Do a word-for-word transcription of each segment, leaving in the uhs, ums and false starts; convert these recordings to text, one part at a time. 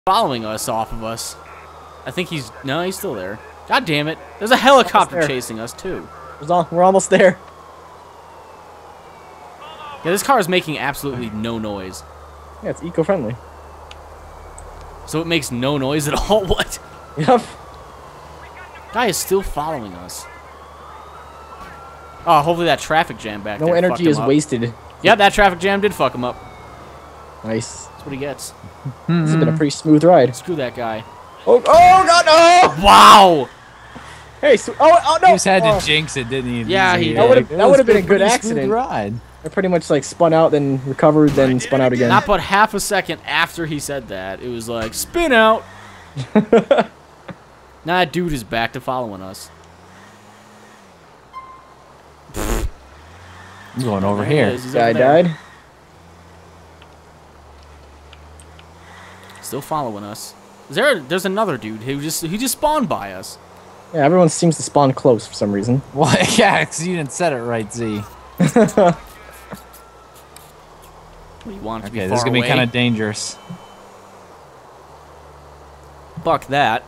following us off of us. I think he's... No, he's still there. God damn it. There's a helicopter chasing us, too. We're almost there. Yeah, this car is making absolutely no noise. Yeah, it's eco-friendly. So it makes no noise at all? What? Yep. Guy is still following us. Oh, hopefully that traffic jam back no there No energy is up. wasted. Yeah, that traffic jam did fuck him up. Nice. That's what he gets. This has been a pretty smooth ride. Screw that guy. Oh, oh God, no! Wow! Hey, so, oh, oh, no! He just had oh. to jinx it, didn't he? Yeah, he That would have that would have been a good smooth accident. Ride. I pretty much like spun out, then recovered, then spun out again. Not but half a second after he said that, it was like, spin out! Now that dude is back to following us. I'm going over There he here. is, he's Guy over there. died. Still following us. Is there? A, there's another dude who just he just spawned by us. Yeah, everyone seems to spawn close for some reason. Well, yeah, because you didn't set it right, Z. What do you want it to be Okay, far this is gonna away? be kind of dangerous. Fuck that.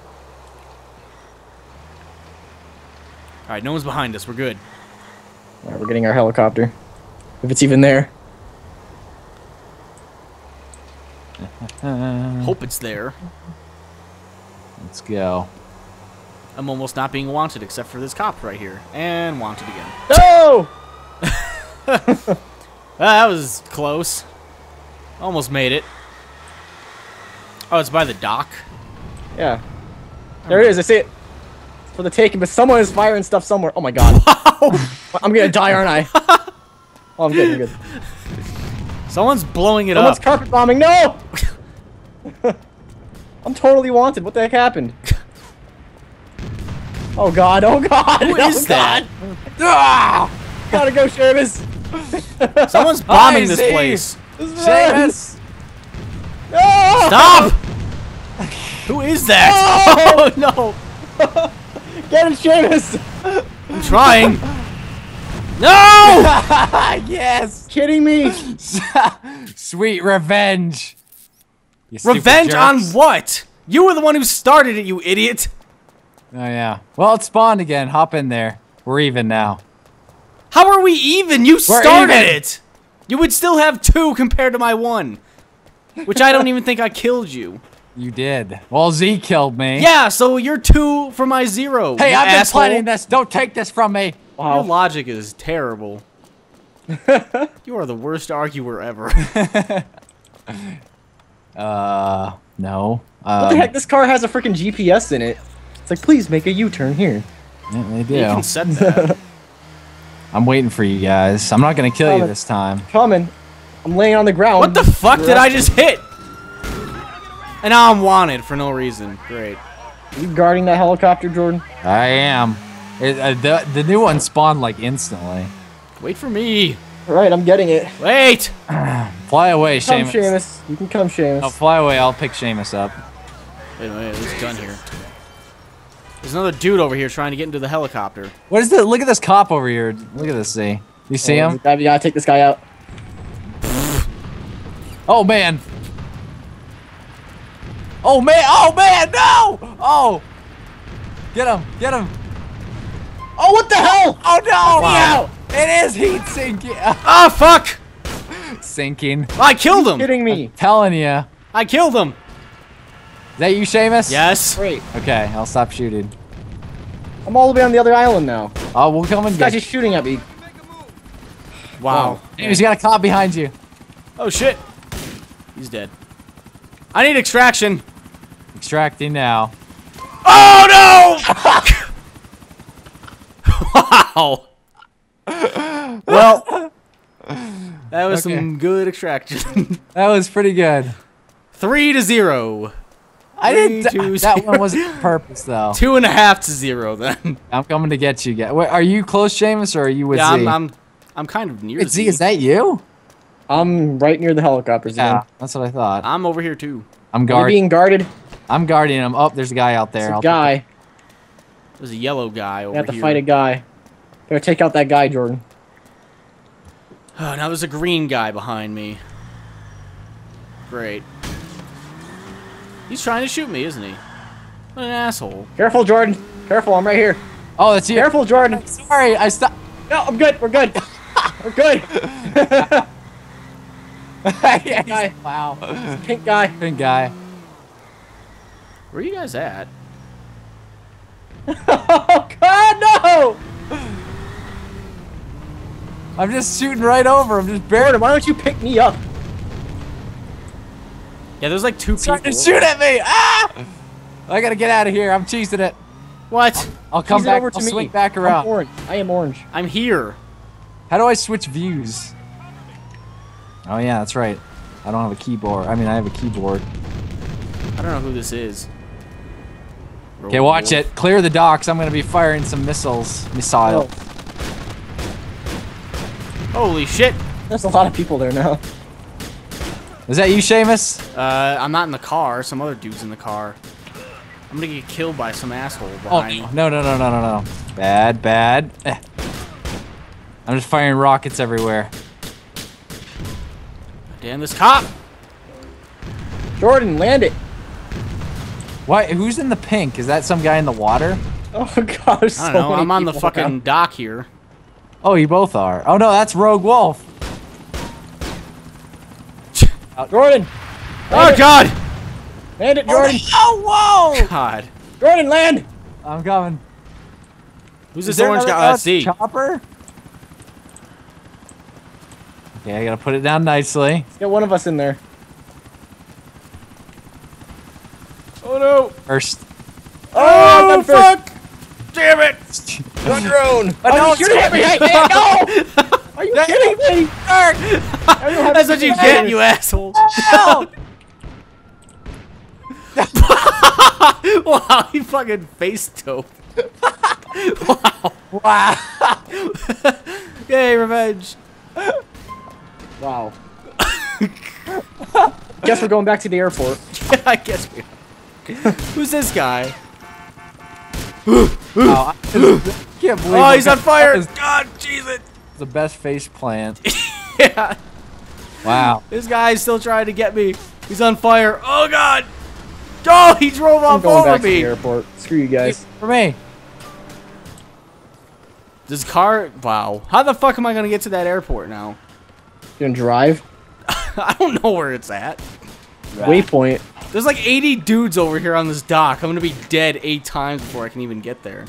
All right, no one's behind us. We're good. All right, we're getting our helicopter, if it's even there. Uh, Hope it's there. let's go. I'm almost not being wanted except for this cop right here. And wanted again. No! Ah, that was close. Almost made it. Oh, it's by the dock. Yeah. There it is. I see it. It's for the taking, but someone is firing stuff somewhere. Oh my God. I'm gonna die, aren't I? Oh, I'm good. I'm good. Someone's blowing it Someone's up. carpet bombing. No! I'm totally wanted. What the heck happened? Oh God! Oh God! Who oh, is that? Ah! Gotta go, Seamus. Someone's bombing Hi, this Z. place. Seamus! No! Stop! Who is that? Oh no! Get him, Seamus! I'm trying. No! Yes! Kidding me? Sweet revenge. You stupid Revenge on jerks. what? You were the one who started it, you idiot. Oh yeah. Well, it spawned again. Hop in there. We're even now. How are we even? You We're started even. it. You would still have two compared to my one, which I don't even think I killed you. You did. Well, Z killed me. Yeah, so you're two for my zero. Hey, you I've been asshole. planning this. Don't take this from me. Your Wow. logic is terrible. You are the worst arguer ever. Uh, no. What Um, the heck? This car has a freaking G P S in it. It's like, please make a U-turn here. Yeah, they do. You can set that. I'm waiting for you guys. I'm not gonna kill you Coming. this time. Coming. I'm laying on the ground. What the fuck did I just hit? And now I'm wanted for no reason. Great. Are you guarding that helicopter, Jordan? I am. It, uh, the the new one spawned like instantly. Wait for me. All right, I'm getting it. Wait. Fly away, Come, Seamus. Seamus. You can come, Seamus. No, fly away. I'll pick Seamus up. Wait a minute. There's a gun here. There's another dude over here trying to get into the helicopter. What is this? Look at this cop over here. Look at this. See? You see Oh, him? You gotta take this guy out. Oh man. Oh man. Oh man. No. Oh. Get him. Get him. Oh, what the hell? Oh no. Wow. It is heat sinking. Ah, fuck! Sinking. I killed him. Kidding me? Telling you. I killed him. Is that you, Seamus? Yes. Great. Okay, I'll stop shooting. I'm all the way on the other island now. Oh, we'll come and This guy's get you. just shooting at me. Wow. He's got a cop behind you. Oh shit. He's dead. I need extraction. Extracting now. Oh no! Wow. Well, that was Okay. some good extraction. That was pretty good. Three to zero. I Three, didn't. two, that zero. one wasn't on purpose though. Two and a half to zero then. I'm coming to get you guys. Wait, are you close, Seamus, or are you with Yeah, Z? I'm, I'm, I'm kind of near Wait, Z, Z. is that you? I'm right near the helicopters. Yeah, Yeah. that's what I thought. I'm over here too. I'm Are you guarding. being guarded? I'm guarding him. Oh, there's a guy out there. It's a I'll- guy. There's a yellow guy over You have to here. fight a guy. Better take out that guy, Jordan. Oh, now there's a green guy behind me. Great. He's trying to shoot me, isn't he? What an asshole. Careful, Jordan. Careful, I'm right here. Oh, that's you. Careful, Jordan. Sorry, I stopped. No, I'm good. We're good. We're good. Guy. Wow. Pink guy. Pink guy. Where are you guys at? Oh God, no! I'm just shooting right over him. Just barely. Jordan, why don't you pick me up? Yeah, there's like two Trying people. to shoot at me. Ah! I gotta get out of here. I'm cheesing it. What? I'll come Cheese it back. over to I'll me. swing back I'm around. orange. I am orange. I'm here. How do I switch views? Oh yeah, that's right. I don't have a keyboard. I mean, I have a keyboard. I don't know who this is. Okay, watch it. Clear the docks. I'm gonna be firing some missiles. Missile. Oh, Holy shit. there's a lot of people there now. Is that you, Seamus? Uh, I'm not in the car. Some other dude's in the car. I'm gonna get killed by some asshole Oh behind me. no no no no no no! Bad bad. Eh. I'm just firing rockets everywhere. Damn this cop! Jordan, land it. Why? Who's in the pink? Is that some guy in the water? Oh God, there's so I don't know. many I'm on the people fucking around. dock here. Oh, you both are. Oh no, that's Rogue Wolf. Jordan. Oh Land it. god! Land it, Jordan. Oh whoa! God. Jordan, land. I'm coming. Who's Is this there orange another- guy? oh, Let's it's see. Chopper. Okay, I gotta put it down nicely. Let's get one of us in there. Oh no! First. Oh, I'm Oh done first. fuck! Damn it! Not drone. Oh, no, Are you shooting at me? Hey, hey, no! Are you kidding me? I don't have That's what you any get, guns. you asshole! Help! Wow, he fucking face dope. Wow. Wow. Yay, revenge. Wow. Guess we're going back to the airport. I guess we are. Who's this guy? Oh, I can't believe. Oh, he's that on fire! is God, Jesus! the best face plant. Yeah. Wow. This guy's still trying to get me. He's on fire. Oh god! Oh, he drove I'm off going over back to the me. airport. Screw you guys. For me. This car. Wow. How the fuck am I gonna get to that airport now? You gonna drive? I don't know where it's at. Waypoint. There's like eighty dudes over here on this dock. I'm gonna be dead eight times before I can even get there.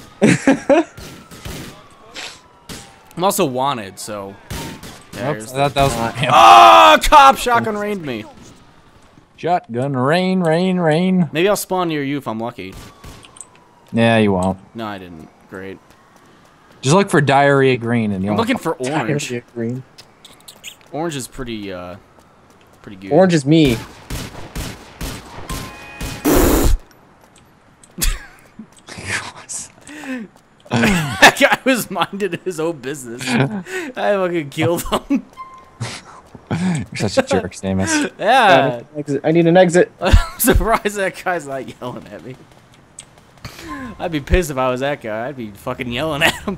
I'm also wanted, so. Yeah, Oops, here's I the- thought that was him. Oh, cop shotgun rained me. Shotgun rain, rain, rain. Maybe I'll spawn near you if I'm lucky. Yeah, you won't. No, I didn't. Great. Just look for diarrhea green and you'll. I'm looking for orange. Orange. Green. Orange is pretty, uh, pretty good. Orange is me. That guy was minding his own business. I fucking killed him. You're such a jerk, Seamus. Yeah. Exit. I need an exit. I'm surprised that guy's not yelling at me. I'd be pissed if I was that guy. I'd be fucking yelling at him.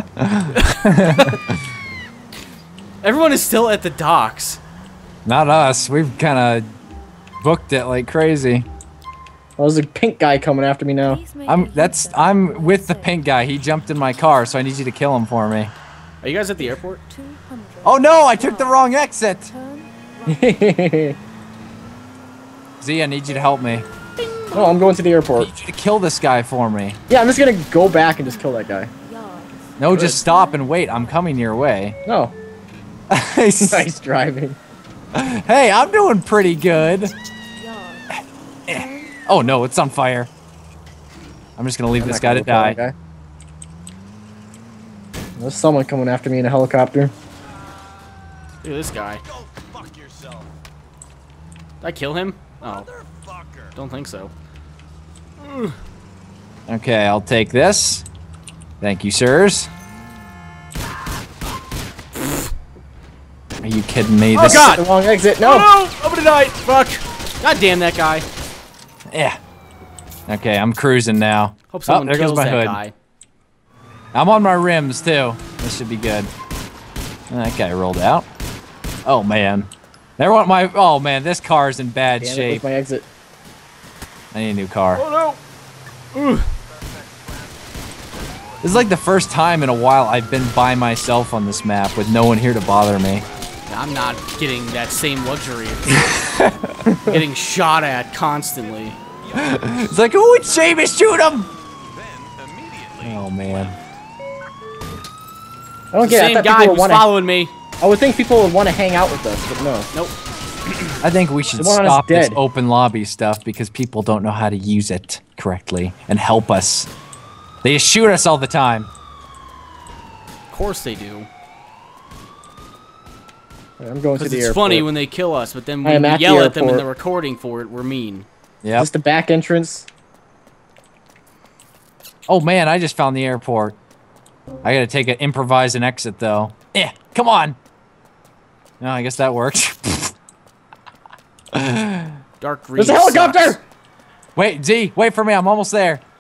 Everyone is still at the docks. Not us. We've kind of booked it like crazy. Oh, there's a pink guy coming after me now. I'm. That's. I'm with the pink guy. He jumped in my car, so I need you to kill him for me. Are you guys at the airport? Oh no! I took the wrong exit. No, Z, I need you to help me. I'm going to the I airport. need you to kill this guy for me. Yeah, I'm just gonna go back and just kill that guy. No, just stop and wait. I'm coming your way. No. Nice driving. Hey, I'm doing pretty good. Oh no, it's on fire. I'm just gonna leave I'm this not guy gonna to go kill die. that guy. There's someone coming after me in a helicopter. Look at this guy. Did I kill him? Oh. Don't think so. Okay, I'll take this. Thank you, sirs. Are you kidding me? Oh, This- God! The wrong exit. Oh No. no! I'm gonna die! Fuck! God damn that guy. Yeah. Okay, I'm cruising now. Hope someone oh, there kills goes my that hood. guy. I'm on my rims too. This should be good. That guy rolled out. Oh man. There went my. Oh man, this car's in bad Damn it, shape. where's my exit? I need a new car. Oh no! Ooh. This is like the first time in a while I've been by myself on this map with no one here to bother me. I'm not getting that same luxury of getting shot at constantly. It's like, oh, it's Seamus, shoot him! Oh, man. I don't The get it. I same thought guy people who's would wanna, following me. I would think people would want to hang out with us, but no. Nope. I think we should The one on us stop this dead. open lobby stuff because people don't know how to use it correctly and help us. They just shoot us all the time. Of course they do. I'm going to Because the it's airport. funny when they kill us, but then I when am we at the yell at them in airport. the recording for it, we're mean. Yeah. Just the back entrance. Oh man, I just found the airport. I gotta take an improvise an exit though. Eh, come on. No, I guess that works. Dark green. There's a helicopter! sucks. Wait, Z, wait for me. I'm almost there.